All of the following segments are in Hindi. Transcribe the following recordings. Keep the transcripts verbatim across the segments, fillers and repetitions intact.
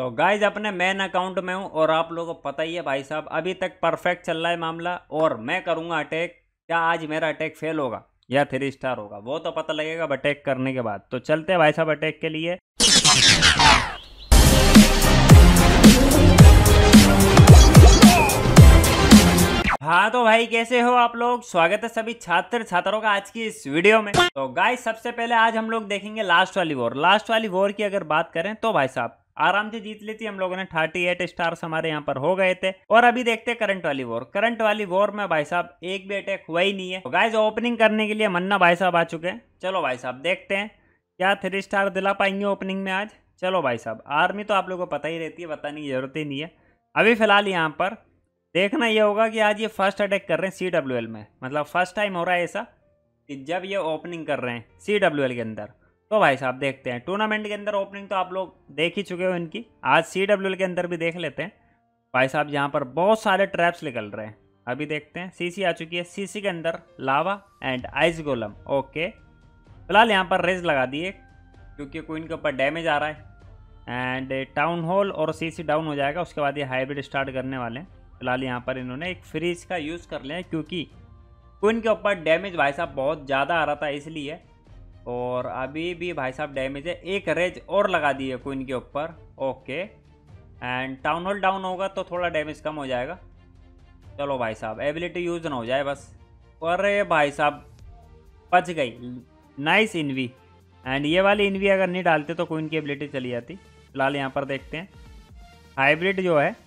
तो गाइज अपने मेन अकाउंट में हूँ और आप लोगों को पता ही है भाई साहब, अभी तक परफेक्ट चल रहा है मामला। और मैं करूँगा अटैक। क्या आज मेरा अटैक फेल होगा या थ्री स्टार होगा वो तो पता लगेगा अटैक करने के बाद। तो चलते हैं भाई साहब अटैक के लिए। हाँ तो भाई कैसे हो आप लोग, स्वागत है सभी छात्र छात्रों का आज की इस वीडियो में। तो गाइस सबसे पहले आज हम लोग देखेंगे लास्ट वाली वॉर। लास्ट वाली वॉर की अगर बात करें तो भाई साहब आराम से जीत ली थी हम लोगों ने। अड़तीस स्टार्स हमारे यहाँ पर हो गए थे। और अभी देखते हैं करंट वाली वॉर। करंट वाली वॉर में भाई साहब एक भी अटैक हुआ ही नहीं है। तो गाइस ओपनिंग करने के लिए मन्ना भाई साहब आ चुके हैं। चलो भाई साहब देखते हैं क्या थ्री स्टार दिला पाएंगे ओपनिंग में आज। चलो भाई साहब आर्मी तो आप लोगों को पता ही रहती है, बताने की जरूरत ही नहीं है। अभी फिलहाल यहाँ पर देखना ये होगा कि आज ये फर्स्ट अटैक कर रहे हैं सी डब्ल्यू एल में। मतलब फर्स्ट टाइम हो रहा है ऐसा कि जब ये ओपनिंग कर रहे हैं सी डब्ल्यू एल के अंदर। तो भाई साहब देखते हैं टूर्नामेंट के अंदर ओपनिंग तो आप लोग देख ही चुके हो इनकी। आज सी डब्ल्यू एल के अंदर भी देख लेते हैं। भाई साहब यहाँ पर बहुत सारे ट्रैप्स निकल रहे हैं। अभी देखते हैं सीसी आ चुकी है। सीसी के अंदर lava and ice golem. Okay फिलहाल यहाँ पर रेज लगा दिए क्योंकि क्वीन के ऊपर डैमेज आ रहा है। एंड टाउन हॉल और सीसी डाउन हो जाएगा, उसके बाद ये हाइब्रिड स्टार्ट करने वाले हैं। फिलहाल यहाँ पर इन्होंने एक फ्रीज का यूज़ कर लिया है क्योंकि क्वीन के ऊपर डैमेज भाई साहब बहुत ज़्यादा आ रहा था इसलिए। और अभी भी भाई साहब डैमेज है। एक रेज और लगा दी है क्वीन के ऊपर। Okay and town hall down होगा तो थोड़ा डैमेज कम हो जाएगा। चलो भाई साहब एबिलिटी यूज़ ना हो जाए बस। अरे भाई साहब बच गई, नाइस इनवी। एंड ये वाली इनवी अगर नहीं डालते तो क्वीन की एबिलिटी चली जाती। फिलहाल यहाँ पर देखते हैं हाइब्रिड जो है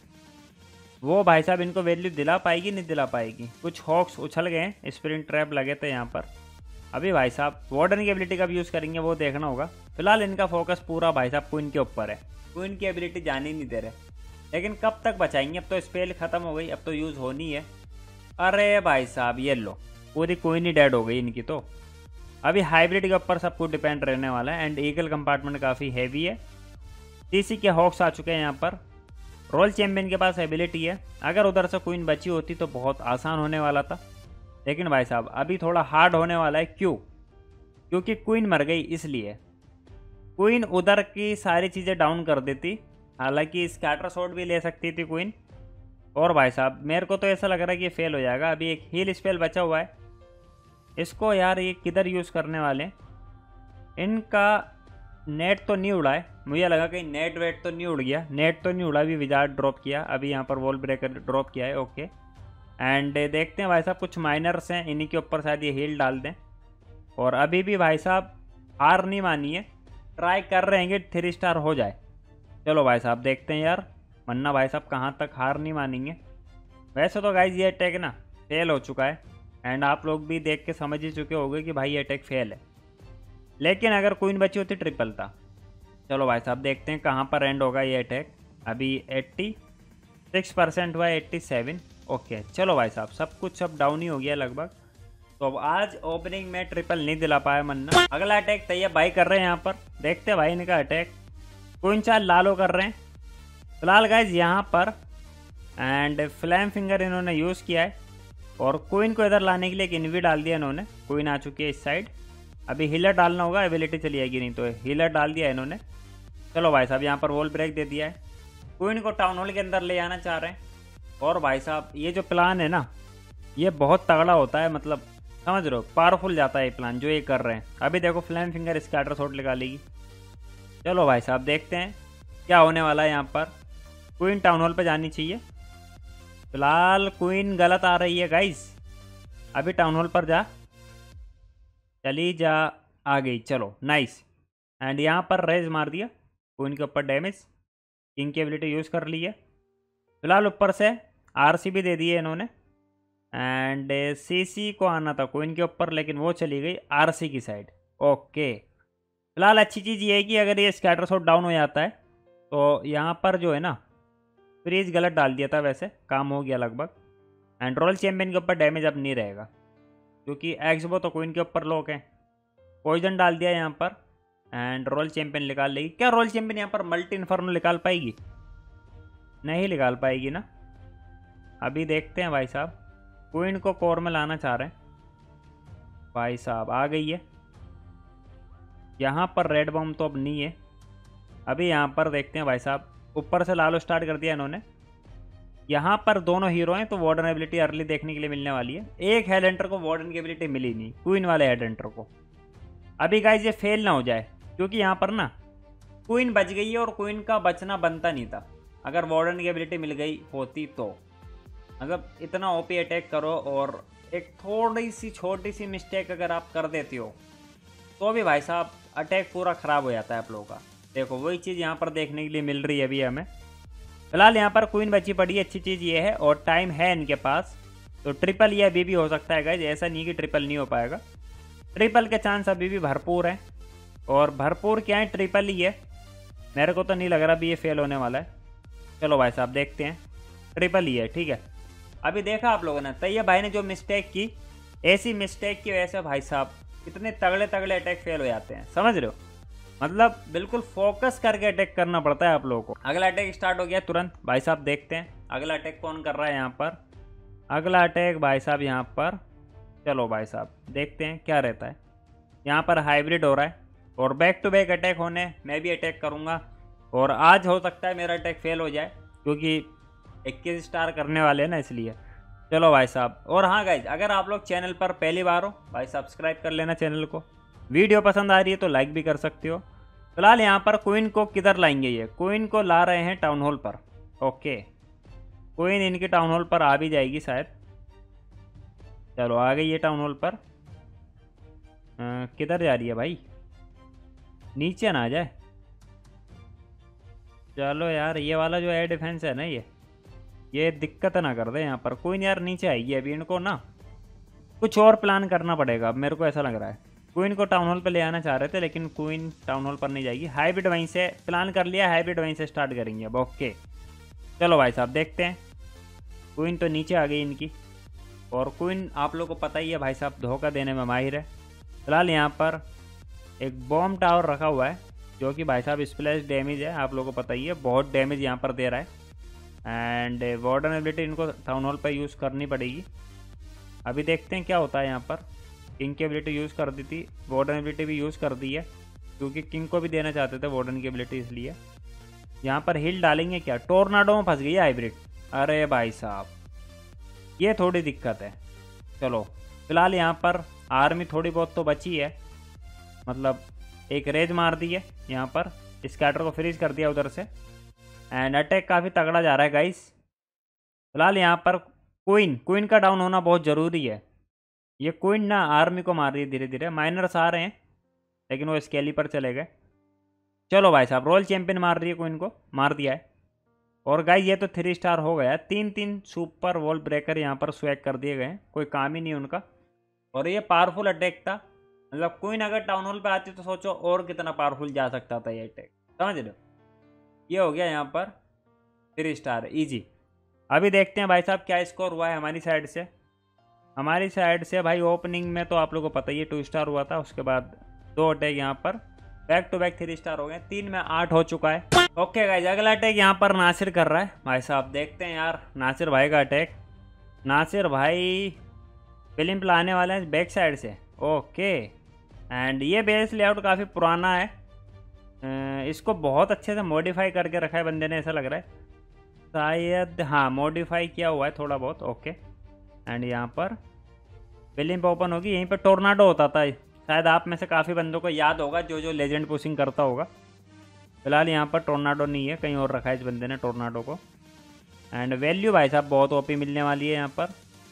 वो भाई साहब इनको वैल्यू दिला पाएगी नहीं दिला पाएगी। कुछ हॉक्स उछल गए, स्प्रिंट ट्रैप लगे थे यहाँ पर। अभी भाई साहब वार्डन की एबिलिटी कब यूज़ करेंगे वो देखना होगा। फिलहाल इनका फोकस पूरा भाई साहब क्वीन के ऊपर है। क्वीन की एबिलिटी जाने नहीं दे रहे, लेकिन कब तक बचाएंगे। अब तो स्पेल ख़त्म हो गई, अब तो यूज़ होनी है। अरे भाई साहब ये लो पूरी क्वीन ही डेड हो गई इनकी। तो अभी हाइब्रिड के ऊपर सब कुछ डिपेंड रहने वाला है। एंड ईगल कंपार्टमेंट काफ़ी हैवी है। सीसी के हॉक्स आ चुके हैं यहाँ पर। रॉयल चैंपियन के पास एबिलिटी है। अगर उधर से क्वीन बची होती तो बहुत आसान होने वाला था, लेकिन भाई साहब अभी थोड़ा हार्ड होने वाला है। क्यों? क्योंकि क्वीन मर गई इसलिए। क्वीन उधर की सारी चीज़ें डाउन कर देती, हालांकि स्कैटर शॉट भी ले सकती थी क्वीन। और भाई साहब मेरे को तो ऐसा लग रहा है कि ये फेल हो जाएगा। अभी एक हील स्पेल बचा हुआ है, इसको यार ये किधर यूज़ करने वाले। इनका नेट तो नहीं उड़ा है, मुझे लगा कहीं नेट वेट तो नहीं उड़ गया। नेट तो नहीं उड़ा, अभी विजार्ड ड्रॉप किया। अभी यहाँ पर वॉल ब्रेकर ड्रॉप किया है। ओके एंड देखते हैं भाई साहब कुछ माइनर्स हैं, इन्हीं के ऊपर शायद ये हील डाल दें। और अभी भी भाई साहब हार नहीं मानी है, ट्राई कर रहे हैं कि थ्री स्टार हो जाए। चलो भाई साहब देखते हैं यार मन्ना भाई साहब कहाँ तक हार नहीं मानेंगे। वैसे तो गाइज ये अटैक ना फेल हो चुका है एंड आप लोग भी देख के समझ ही चुके होंगे कि भाई ये अटैक फेल है। लेकिन अगर क्वीन बची होती ट्रिपल था। चलो भाई साहब देखते हैं कहाँ पर एंड होगा ये अटैक। अभी छियासी परसेंट हुआ है, सत्तासी। ओके चलो भाई साहब सब कुछ अब डाउन ही हो गया लगभग। तो अब आज ओपनिंग में ट्रिपल नहीं दिला पाया मन्ना। अगला अटैक तैयार भाई कर रहे हैं यहाँ पर। देखते हैं भाई इनका अटैक। क्वीन चार लालो कर रहे हैं फिलहाल गाइज यहाँ पर। एंड फ्लैम फिंगर इन्होंने यूज़ किया है और क्वीन को इधर लाने के लिए एक इनवी डाल दिया इन्होंने। क्वीन आ चुकी है इस साइड। अभी हीलर डालना होगा, एबिलिटी चली आएगी नहीं तो। हीलर डाल दिया इन्होंने। चलो भाई साहब यहाँ पर वॉल ब्रेक दे दिया है। क्वीन को टाउन हॉल के अंदर ले आना चाह रहे हैं। और भाई साहब ये जो प्लान है ना ये बहुत तगड़ा होता है, मतलब समझ रहे हो, पावरफुल जाता है ये प्लान जो ये कर रहे हैं। अभी देखो फ्लैम फिंगर स्कैटर शॉट लगा लेगी। चलो भाई साहब देखते हैं क्या होने वाला है यहाँ पर। क्वीन टाउन हॉल पर जानी चाहिए। फिलहाल क्वीन गलत आ रही है गाइस। अभी टाउन हॉल पर जा, चली जा, आ गई। चलो नाइस। एंड यहाँ पर रेज मार दिया क्वीन के ऊपर डैमेज। किंग की एबिलिटी यूज़ कर ली है। फिलहाल ऊपर से आरसी भी दे दी है इन्होंने। एंड सीसी को आना था क्वीन के ऊपर, लेकिन वो चली गई आरसी की साइड। ओके फिलहाल अच्छी चीज़ ये है कि अगर ये स्कैटर शॉट डाउन हो जाता है तो यहाँ पर जो है ना फ्रीज गलत डाल दिया था, वैसे काम हो गया लगभग। एंड रॉयल चैंपियन के ऊपर डैमेज अब नहीं रहेगा क्योंकि एक्सबो तो क्वीन के ऊपर लोग हैं। पॉइजन डाल दिया यहाँ पर एंड रॉयल चैंपियन निकाल लेगी। क्या रॉयल चैंपियन यहाँ पर मल्टी इन्फर्नो निकाल पाएगी? नहीं निकाल पाएगी ना। अभी देखते हैं भाई साहब। क्वीन को कोर में लाना चाह रहे हैं। भाई साहब आ गई है यहाँ पर। रेड बॉम्ब तो अब नहीं है। अभी यहाँ पर देखते हैं भाई साहब ऊपर से लालो स्टार्ट कर दिया इन्होंने। यहाँ पर दोनों हीरो हैं तो वार्डन एबिलिटी अर्ली देखने के लिए मिलने वाली है। एक हेड हंटर को वार्डन की एबिलिटी मिली नहीं, क्वीन वाले हेड हंटर को। अभी गाइज ये फेल ना हो जाए, क्योंकि यहाँ पर ना क्वीन बच गई है और क्वीन का बचना बनता नहीं था अगर वार्डन की एबिलिटी मिल गई होती तो। मतलब इतना ओपी अटैक करो और एक थोड़ी सी छोटी सी मिस्टेक अगर आप कर देती हो तो भी भाई साहब अटैक पूरा ख़राब हो जाता है आप लोगों का। देखो वही चीज़ यहाँ पर देखने के लिए मिल रही है अभी हमें। फिलहाल यहाँ पर क्वीन बची पड़ी है, अच्छी चीज़ ये है, और टाइम है इनके पास तो ट्रिपल ये अभी भी हो सकता है गाइज। ऐसा नहीं कि ट्रिपल नहीं हो पाएगा, ट्रिपल के चांस अभी भी भरपूर हैं। और भरपूर क्या है, ट्रिपल ही है। मेरे को तो नहीं लग रहा अभी ये फेल होने वाला है। चलो भाई साहब देखते हैं, ट्रिपल ही है, ठीक है। अभी देखा आप लोगों ने तैयब भाई ने जो मिस्टेक की, ऐसी मिस्टेक की वजह से भाई साहब इतने तगड़े तगड़े अटैक फेल हो जाते हैं, समझ रहे हो। मतलब बिल्कुल फोकस करके अटैक करना पड़ता है आप लोगों को। अगला अटैक स्टार्ट हो गया तुरंत भाई साहब, देखते हैं अगला अटैक कौन कर रहा है यहाँ पर। अगला अटैक भाई साहब यहाँ पर, चलो भाई साहब देखते हैं क्या रहता है। यहाँ पर हाइब्रिड हो रहा है और बैक टू बैक अटैक होने, मैं भी अटैक करूँगा और आज हो सकता है मेरा अटैक फेल हो जाए क्योंकि इक्कीस स्टार करने वाले हैं ना, इसलिए। चलो भाई साहब, और हाँ गाइज अगर आप लोग चैनल पर पहली बार हो भाई सब्सक्राइब कर लेना चैनल को। वीडियो पसंद आ रही है तो लाइक भी कर सकते हो। फिलहाल यहाँ पर क्वीन को किधर लाएंगे, ये क्वीन को ला रहे हैं टाउन हॉल पर। ओके, क्वीन इनकी टाउन हॉल पर आ भी जाएगी शायद। चलो आ गई ये टाउन हॉल पर। किधर जा रही है भाई, नीचे ना आ जाए। चलो यार ये वाला जो एयर डिफेंस है ना, ये ये दिक्कत ना कर दे यहाँ पर। क्वीन यार नीचे आएगी अभी, इनको ना कुछ और प्लान करना पड़ेगा, अब मेरे को ऐसा लग रहा है। क्वीन को टाउन हॉल पर ले आना चाह रहे थे लेकिन क्वीन टाउन हॉल पर नहीं जाएगी। हाइब्रिड वहीं से प्लान कर लिया, हाइब्रिड वहीं से स्टार्ट करेंगे अब। ओके चलो भाई साहब देखते हैं। क्वीन तो नीचे आ गई इनकी, और क्वीन आप लोग को पता ही है भाई साहब धोखा देने में माहिर है। फिलहाल यहाँ पर एक बॉम्ब टावर रखा हुआ है जो कि भाई साहब स्प्लैश डैमेज है, आप लोगों को पता ही है, बहुत डैमेज यहाँ पर दे रहा है। एंड वार्डन एबिलिटी इनको टाउन हॉल पर यूज़ करनी पड़ेगी। अभी देखते हैं क्या होता है यहाँ पर। किंग की एबिलिटी यूज़ कर दी थी, वार्डन एबिलिटी भी यूज़ कर दी है क्योंकि किंग को भी देना चाहते थे वार्डन की एबिलिटी, इसलिए। यहाँ पर हिल डालेंगे क्या, टोर्नाडो में फंस गई है हाइब्रिड। अरे भाई साहब ये थोड़ी दिक्कत है। चलो फिलहाल यहाँ पर आर्मी थोड़ी बहुत तो बची है, मतलब एक रेज मार दी है यहाँ पर, स्कैटर को फ्रीज कर दिया उधर से। एंड अटैक काफ़ी तगड़ा जा रहा है गाइस। फिलहाल यहाँ पर क्वीन क्वीन का डाउन होना बहुत ज़रूरी है। ये क्वीन ना आर्मी को मार रही है धीरे धीरे। माइनर्स आ रहे हैं लेकिन वो स्केली पर चले गए। चलो भाई साहब रॉयल चैंपियन मार रही है, क्वीन को मार दिया है। और गाइस ये तो थ्री स्टार हो गया, तीन तीन सुपर वॉल ब्रेकर यहाँ पर स्वैग कर दिए गए, कोई काम ही नहीं उनका। और ये पावरफुल अटैक था, मतलब क्वीन अगर टाउन हॉल पे आती तो सोचो और कितना पावरफुल जा सकता था ये अटैक, समझ रहे हो। ये हो गया यहाँ पर थ्री स्टार इजी। अभी देखते हैं भाई साहब क्या स्कोर हुआ है हमारी साइड से। हमारी साइड से भाई ओपनिंग में तो आप लोगों को पता ही है टू स्टार हुआ था, उसके बाद दो अटैक यहाँ पर back to back three star हो गए, तीन में आठ हो चुका है। ओके गाइस अगला अटैक यहाँ पर नासिर कर रहा है भाई साहब, देखते हैं यार नासिर भाई का अटैक। नासिर भाई फिल्म लाने वाले हैं बैक साइड से। ओके एंड ये बेस लेआउट काफ़ी पुराना है, इसको बहुत अच्छे से मॉडिफाई करके रखा है बंदे ने, ऐसा लग रहा है शायद। हाँ मॉडिफाई किया हुआ है थोड़ा बहुत। ओके एंड यहाँ पर फिल्म ओपन होगी, यहीं पर टोर्नाडो होता था शायद, आप में से काफ़ी बंदों को याद होगा जो जो लेजेंड पुशिंग करता होगा। फिलहाल यहाँ पर टोर्नाडो नहीं है, कहीं और रखा है इस बंदे ने टोर्नाडो को। एंड वैल्यू भाई साहब बहुत ओपी मिलने वाली है यहाँ पर,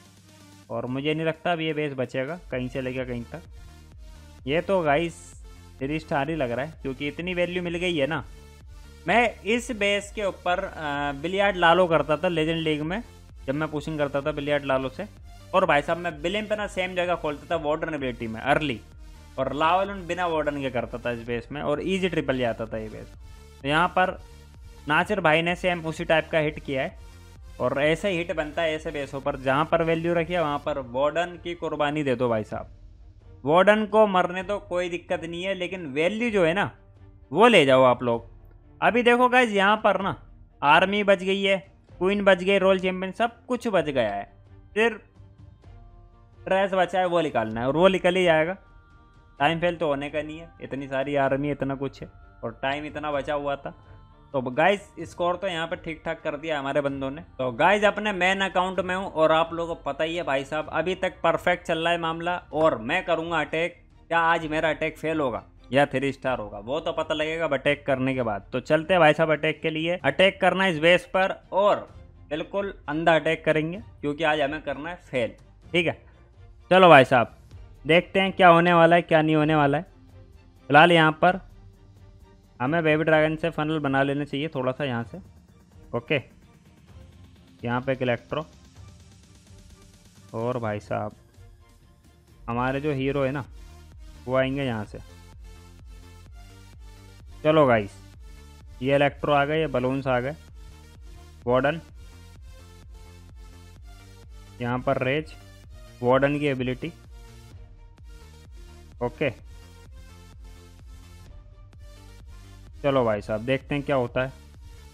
और मुझे नहीं लगता अब ये बेस बचेगा कहीं से लेकर कहीं तक। ये तो गाइस थ्री स्टार ही लग रहा है क्योंकि इतनी वैल्यू मिल गई है ना। मैं इस बेस के ऊपर बिलियार्ड लालो करता था लेजेंड लीग में, जब मैं पुशिंग करता था बिलियार्ड लालो से। और भाई साहब मैं बिलिम पे ना सेम जगह खोलता था वार्डन एबिलिटी में अर्ली, और लावलन बिना वार्डन के करता था इस बेस में, और इजी ट्रिपल जाता था ये बेस। तो यहाँ पर नासिर भाई ने सेम उसी टाइप का हिट किया है, और ऐसे हिट बनता है ऐसे बेसों पर जहाँ पर वैल्यू रखी है वहाँ पर वार्डन की कुर्बानी दे दो भाई साहब। वार्डन को मरने तो कोई दिक्कत नहीं है, लेकिन वैल्यू जो है ना वो ले जाओ आप लोग। अभी देखो गाइज यहाँ पर ना आर्मी बच गई है, क्वीन बच गई, रोल चैंपियन सब कुछ बच गया है, फिर ट्रैश बचा है वो निकालना है, और वो निकल ही जाएगा। टाइम फेल तो होने का नहीं है, इतनी सारी आर्मी इतना कुछ है और टाइम इतना बचा हुआ था। तो गाइज स्कोर तो यहाँ पे ठीक ठाक कर दिया हमारे बंदों ने। तो गाइज अपने मेन अकाउंट में हूँ और आप लोगों को पता ही है भाई साहब अभी तक परफेक्ट चल रहा है मामला। और मैं करूँगा अटैक। क्या आज मेरा अटैक फेल होगा या थ्री स्टार होगा वो तो पता लगेगा अटैक करने के बाद। तो चलते हैं भाई साहब अटैक के लिए। अटैक करना है इस बेस पर और बिल्कुल अंधा अटैक करेंगे क्योंकि आज हमें करना है फेल। ठीक है चलो भाई साहब देखते हैं क्या होने वाला है क्या नहीं होने वाला है। फिलहाल यहाँ पर हमें बेबी ड्रैगन से फनल बना लेना चाहिए थोड़ा सा यहाँ से। ओके यहाँ पे एक इलेक्ट्रो और भाई साहब हमारे जो हीरो है ना वो आएंगे यहाँ से। चलो गाइस ये इलेक्ट्रो आ गए ये बलून्स आ गए। वार्डन यहाँ पर रेज वार्डन की एबिलिटी। ओके चलो भाई साहब देखते हैं क्या होता है।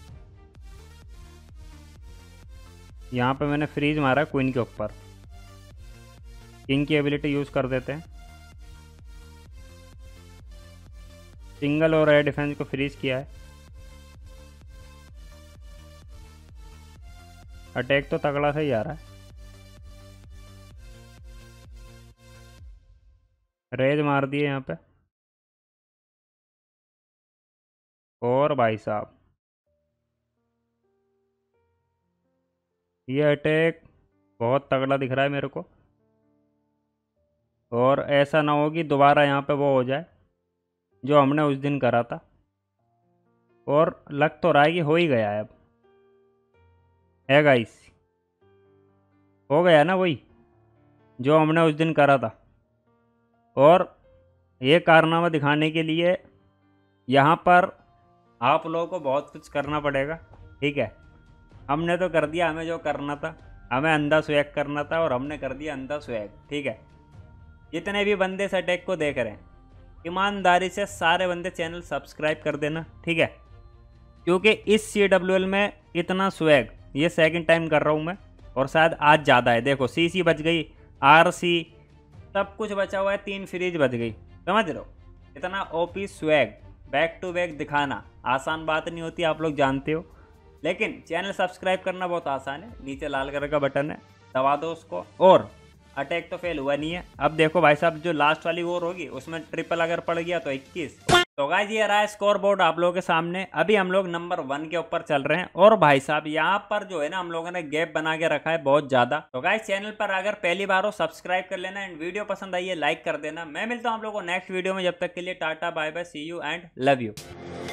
यहाँ पे मैंने फ्रीज मारा क्वीन के ऊपर। किंग की एबिलिटी यूज़ कर देते हैं। सिंगल और एयर डिफेंस को फ्रीज किया है। अटैक तो तगड़ा सा ही आ रहा है। रेज मार दिए यहाँ पे। और भाई साहब ये अटैक बहुत तगड़ा दिख रहा है मेरे को। और ऐसा ना हो कि दोबारा यहाँ पे वो हो जाए जो हमने उस दिन करा था। और लग तो रहा है कि हो ही गया है अब है गाइस। हो गया ना वही जो हमने उस दिन करा था। और ये कारनामा दिखाने के लिए यहाँ पर आप लोगों को बहुत कुछ करना पड़ेगा। ठीक है हमने तो कर दिया हमें जो करना था। हमें अंधा स्वैग करना था और हमने कर दिया अंधा स्वैग। ठीक है जितने भी बंदे इस अटैक को देख रहे हैं ईमानदारी से सारे बंदे चैनल सब्सक्राइब कर देना। ठीक है क्योंकि इस सी डब्ल्यू एल में इतना स्वैग ये सेकंड टाइम कर रहा हूँ मैं और शायद आज ज़्यादा है। देखो सी सी बच गई आर सी सब कुछ बचा हुआ है। तीन फ्रीज बच गई समझ रहे हो। इतना OP swag back to back दिखाना आसान बात नहीं होती आप लोग जानते हो। लेकिन चैनल सब्सक्राइब करना बहुत आसान है। नीचे लाल कलर का बटन है दबा दो उसको। और अटैक तो फेल हुआ नहीं है। अब देखो भाई साहब जो लास्ट वाली वॉर होगी उसमें ट्रिपल अगर पड़ गया तो इक्कीस। तो गाइस ये रहा है स्कोर बोर्ड आप लोगों के सामने। अभी हम लोग नंबर वन के ऊपर चल रहे हैं। और भाई साहब यहाँ पर जो है ना हम लोगों ने गैप बना के रखा है बहुत ज्यादा। तो गाइस चैनल पर अगर पहली बार हो सब्सक्राइब कर लेना एंड वीडियो पसंद आई है लाइक कर देना। मैं मिलता हूँ आप लोगों को नेक्स्ट वीडियो में। जब तक के लिए tata bye bye see you and love you.